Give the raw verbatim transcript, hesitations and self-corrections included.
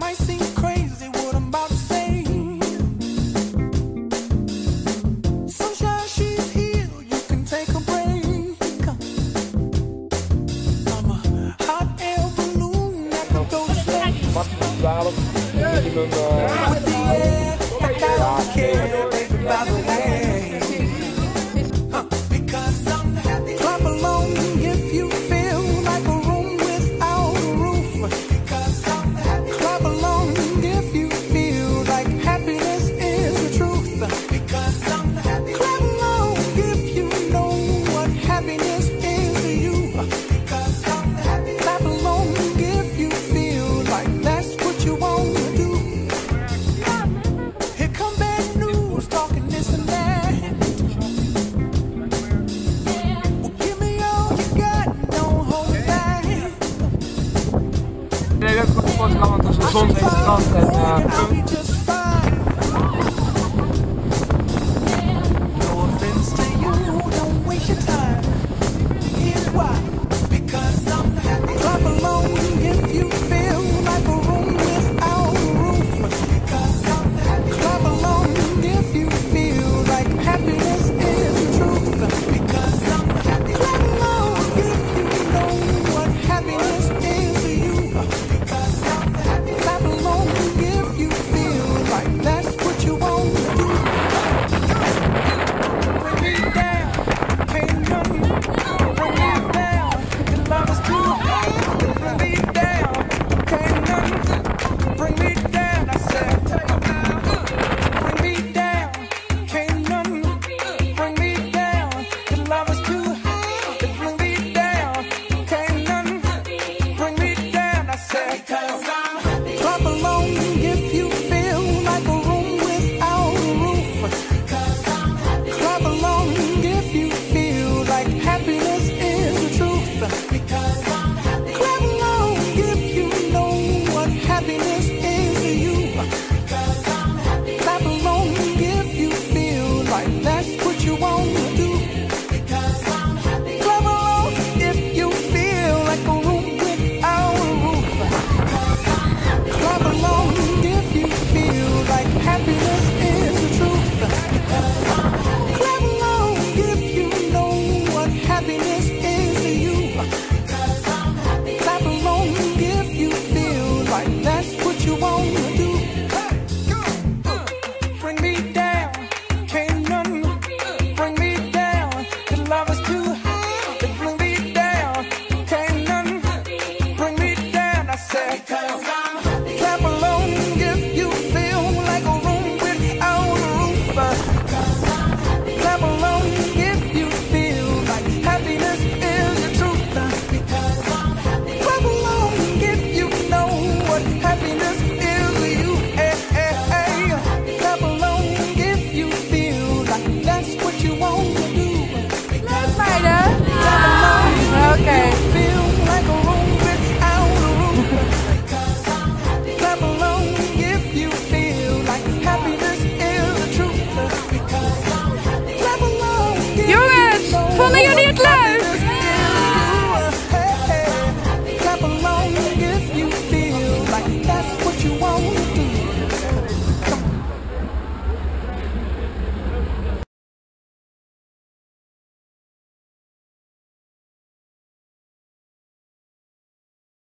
might seem crazy what I'm about to say. Sunshine, she's here, you can take a break. I'm a hot air balloon that can go to space. With the air, like I don't care, baby, by the way. Huh. Because I'm happy. Clap along if you feel like a room without a roof. Because I'm happy. Clap along if you feel like happiness is the truth. Because I'm happy. Clap along if you know what happiness is to you. Because I'm happy. Clap along if you feel like that's what you want to do. Here come bad news, talking this and that. Well, give me all you got, don't hold back. Nee, dat komt gewoon allemaal tussen de zon en de strand en uh, I'll be just fine. No offense to you, don't waste your time. Here's why. Because I'm happy. Clap along if you feel like a room without a roof. Because I'm happy. Clap along if you feel like happiness is the truth. Because I'm happy. Clap along if you know what happiness is to you. Because I'm happy. Clap along if you feel like that's what you want to do. Bring me down, can't nothing bring me down. Your love is too high. Bring me down, can't nothing bring me down. I said, bring me down, can't nothing bring me down. Your love is too high. Bring me down, can't nothing bring me down. I said, clap along if you feel like a room without a roof. Clap along if you feel like happiness is the truth. Clap along if you know what happiness is to you. Clap along if you feel like that's what you want to do. Clap along if you feel like a room without a roof. Clap along if you feel like happiness is the truth. Clap along if you know what happiness is to you. Clap along if you feel like that's what you want to do. Bring me down, can't nothing bring me down. Your love is too high. Bring me down, can't nothing bring me down. I said.